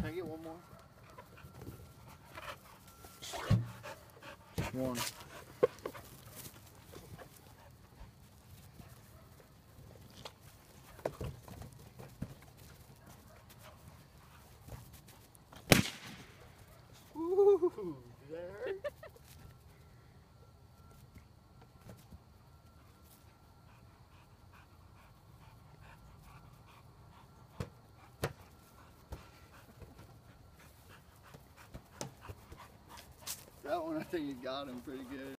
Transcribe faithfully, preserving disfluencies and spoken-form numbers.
I get one more? One. Ooh, did that hurt? That one, I think you got him pretty good.